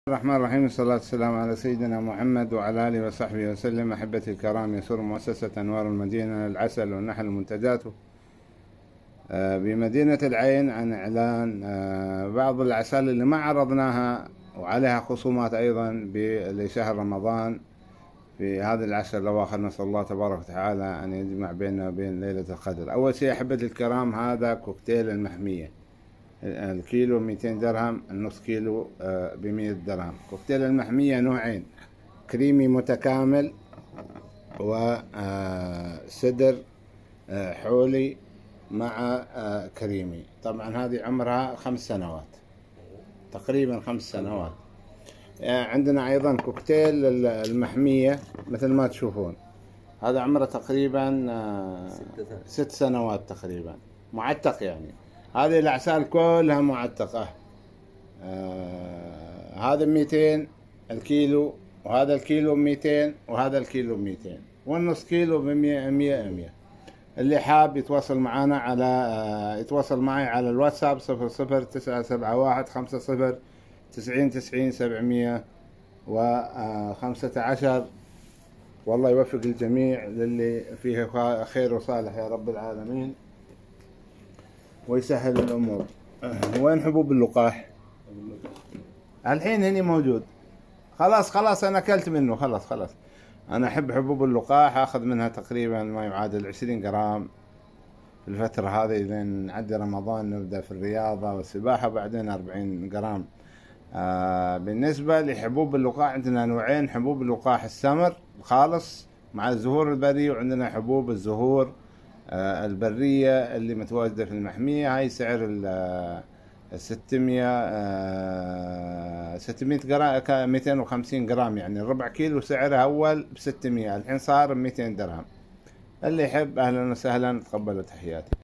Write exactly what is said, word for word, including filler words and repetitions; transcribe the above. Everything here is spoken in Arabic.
الرحمن الرحيم. الصلاة والسلام على سيدنا محمد وعلى آله وصحبه وسلم. أحبتي الكرام، يسر مؤسسة أنوار المدينة للعسل والنحل ومنتجاته بمدينة العين عن إعلان بعض الأعسال اللي ما عرضناها وعليها خصومات أيضا لشهر رمضان في هذه العشر الأواخر. نسأل الله تبارك وتعالى أن يجمع بيننا وبين ليلة القدر. أول شيء أحبتي الكرام، هذا كوكتيل المحمية، الكيلو مئتين درهم، النص كيلو بمئة درهم. كوكتيل المحمية نوعين، كريمي متكامل وسدر حولي مع كريمي. طبعا هذه عمرها خمس سنوات تقريبا، خمس سنوات. عندنا أيضا كوكتيل المحمية مثل ما تشوفون، هذا عمره تقريبا ست سنوات تقريبا، معتق يعني. هذه الأعسال كلها معتقة. آه هذا مئتين الكيلو، وهذا الكيلو مئتين، وهذا الكيلو مئتين، والنص كيلو بمية مية مية. اللي حاب يتواصل معنا على آه يتواصل معي على الواتساب صفر صفر تسعة سبعة واحد خمسة صفر تسعين تسعين سبعمية وخمسة عشر. والله يوفق الجميع للي فيه خير وصالح يا رب العالمين، ويسهل الأمور. وين حبوب اللقاح؟ الحين هني موجود. خلاص خلاص أنا أكلت منه، خلاص خلاص. أنا أحب حبوب اللقاح، أخذ منها تقريبا ما يعادل عشرين جرام في الفترة هذه لين نعدي رمضان، نبدأ في الرياضة والسباحة، بعدين أربعين جرام. آه بالنسبة لحبوب اللقاح عندنا نوعين، حبوب اللقاح السمر الخالص مع الزهور البري، وعندنا حبوب الزهور آه البرية اللي متواجدة في المحمية. هاي سعر ال ستمية آه ستمية جرام، مئتين وخمسين جرام، يعني الربع كيلو سعرها أول بستمية، الحين صار بمئتين درهم. اللي يحب أهلا وسهلا، تقبلوا تحياتي.